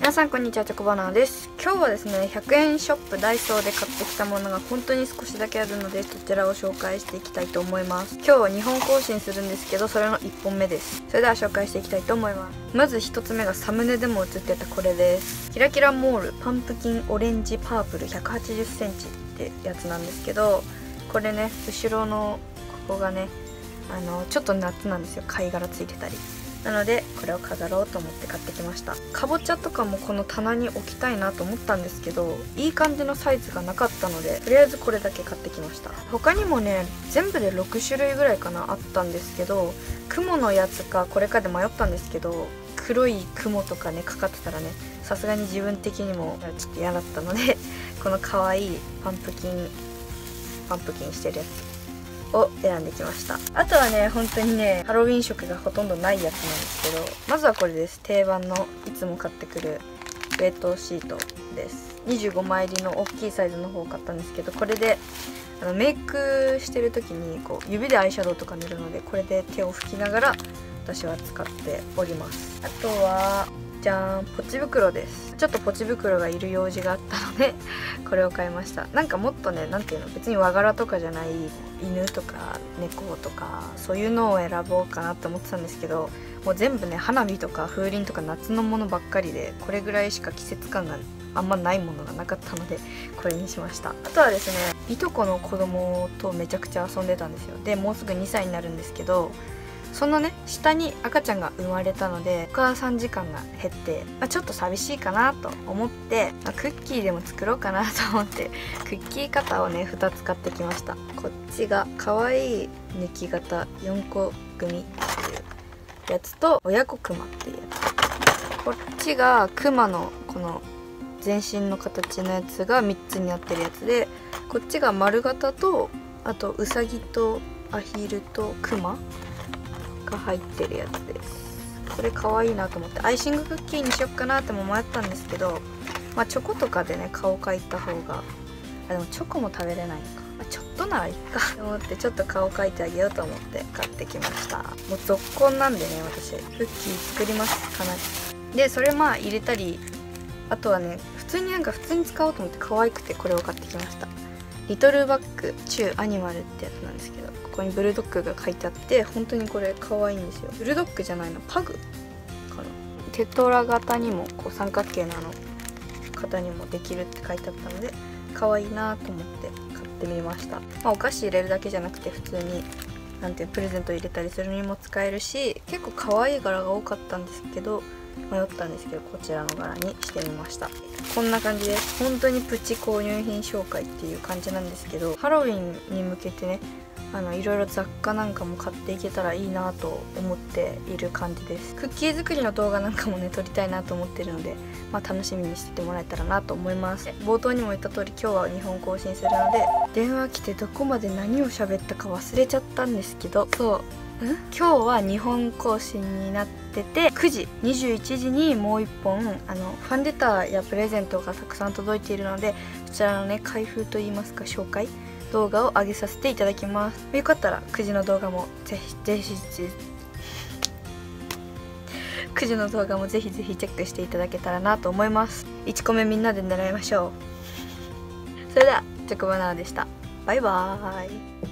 皆さんこんにちは、チョコバナナです。今日はですね、100円ショップダイソーで買ってきたものが本当に少しだけあるので、そちらを紹介していきたいと思います。今日は2本更新するんですけど、それの1本目です。それでは紹介していきたいと思います。まず1つ目がサムネでも映ってたこれです。キラキラモールパンプキンオレンジパープル180センチってやつなんですけど、これね、後ろのここがね、ちょっと夏なんですよ。貝殻ついてたり。なのでこれを飾ろうと思って買ってきました。かぼちゃとかもこの棚に置きたいなと思ったんですけど、いい感じのサイズがなかったので、とりあえずこれだけ買ってきました。他にもね、全部で6種類ぐらいかなあったんですけど、雲のやつかこれかで迷ったんですけど、黒い雲とかねかかってたらね、さすがに自分的にもちょっと嫌だったのでこの可愛いパンプキンしてるやつを選んできました。あとはね、本当にね、ハロウィン色がほとんどないやつなんですけど、まずはこれです。定番のいつも買ってくるウェットシートです。25枚入りの大きいサイズの方を買ったんですけど、これでメイクしてる時にこう指でアイシャドウとか塗るので、これで手を拭きながら私は使っております。あとはじゃーん、ポチ袋です。ちょっとポチ袋がいる用事があったのでこれを買いました。なんかもっとね、なんていうの、別に和柄とかじゃない犬とか猫とかそういうのを選ぼうかなって思ってたんですけど、もう全部ね、花火とか風鈴とか夏のものばっかりで、これぐらいしか季節感があんまないものがなかったのでこれにしました。あとはですね、いとこの子供とめちゃくちゃ遊んでたんですよ。でもうすぐ2歳になるんですけど、そのね、下に赤ちゃんが生まれたのでお母さん時間が減って、ちょっと寂しいかなと思って、クッキーでも作ろうかなと思ってクッキー型をね2つ買ってきました。こっちが可愛い抜き型4個組っていうやつと、親子クマっていうやつ。こっちがクマのこの全身の形のやつが3つになってるやつで、こっちが丸型と、あとウサギとアヒルとクマが入ってるやつです。これ可愛いなと思ってアイシングクッキーにしよっかなっても迷ったんですけど、チョコとかでね顔描いた方が、でもチョコも食べれないのか、ちょっとならいいかと思って、ちょっと顔描いてあげようと思って買ってきました。もう続婚なんでね、私クッキー作ります、かなり。でそれ入れたり、あとはね、普通に使おうと思って可愛くてこれを買ってきました。リトルバッグチューアニマルってやつなんですけど、ここにブルドッグが書いてあって、本当にこれ可愛いんですよ。ブルドッグじゃないの、パグかな。テトラ型にもこう三角形の型にもできるって書いてあったので可愛いなと思って買ってみました。お菓子入れるだけじゃなくて、普通にプレゼント入れたりするにも使えるし、結構可愛い柄が多かったんですけど、迷ったんですけどこちらの柄にしてみました。こんな感じです。本当にプチ購入品紹介っていう感じなんですけど、ハロウィンに向けてね、いろいろ雑貨なんかも買っていけたらいいなと思っている感じです。クッキー作りの動画なんかもね撮りたいなと思ってるので、楽しみにしててもらえたらなと思います。冒頭にも言った通り、今日は2本更新するので、電話来てどこまで何を喋ったか忘れちゃったんですけど、今日は2本更新になってて、9時21時にもう1本ファンレターやプレゼントがたくさん届いているので、そちらのね開封といいますか紹介動画を上げさせていただきます。よかったら9時の動画もぜひぜひ9時の動画もぜひぜひチェックしていただけたらなと思います。1個目みんなで狙いましょう。それではチョコバナナでした。バイバーイ。